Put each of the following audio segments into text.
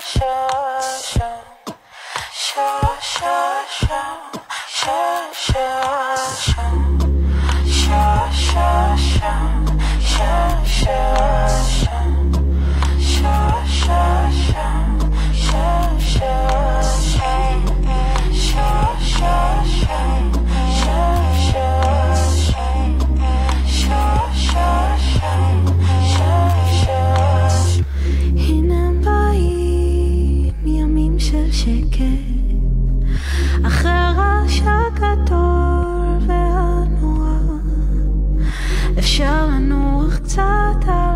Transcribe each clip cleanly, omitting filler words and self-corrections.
אפשר לנוח קצת על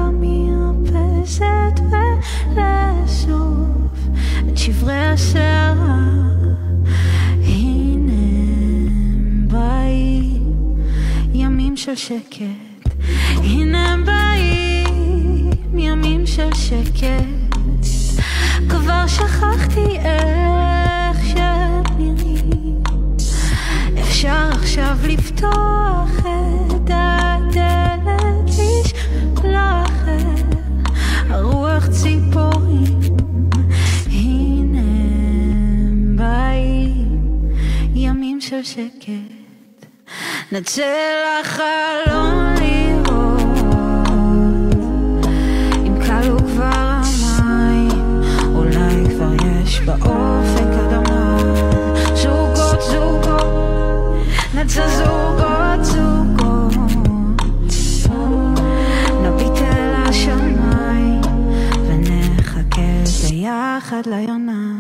המרפסת ולאסוף את שברי השערה. הנה הם באים, ימים של שקט. הנה הם באים, ימים של שקט. כבר שכחתי איך שהם נראים. אפשר עכשיו לפתוח את הדלת, לשלוח הרוח ציפורים. הנה הם באים, ימים של שקט. נצא לחלון לראות אם כלו כבר המים, אולי כבר יש באופק אדמה. זוגות זוגות, נצא זוגות זוגות, נביט אל השמיים ונחכה ביחד ליונה.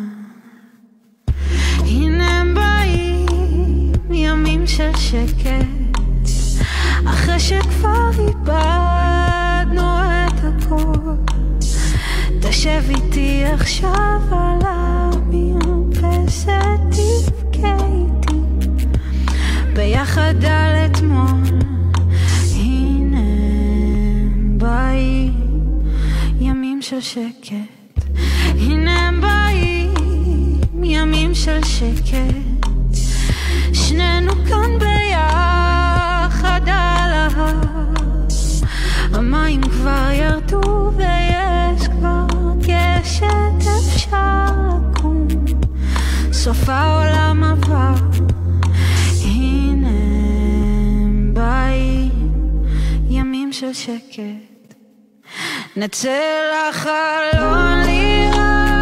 הנה הם באים, ימים של שקט, אחרי שכבר איבדנו את הכל. תשב איתי עכשיו על המרפסת, תבכה איתי ביחד על אתמול. הנה הם באים, ימים של שקט. הנה הם באים, ימים של שקט. שנינו כאן ביחד על ההר, המים כבר ירדו ויש כבר קשת. אפשר לקום, סוף העולם עבר. הנה הם באים, ימים של שקט. נצא לחלון לראות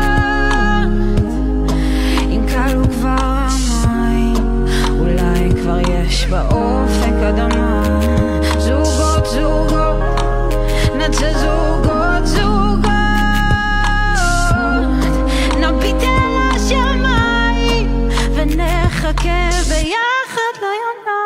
אם כלו כבר המים, אולי כבר יש באופק אדמה. זוגות זוגות, נצא זוגות זוגות, נביט אל השמיים ונחכה ביחד ליונה.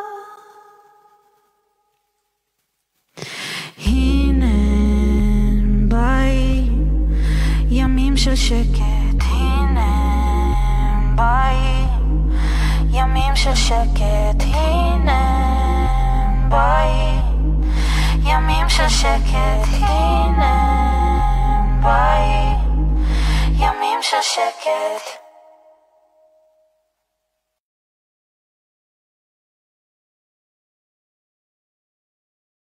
הנה הם באים, ימים של שקט. הנה הם באים, ימים של שקט. הנה הם באים, ימים של שקט. הנה הם באים, ימים של שקט.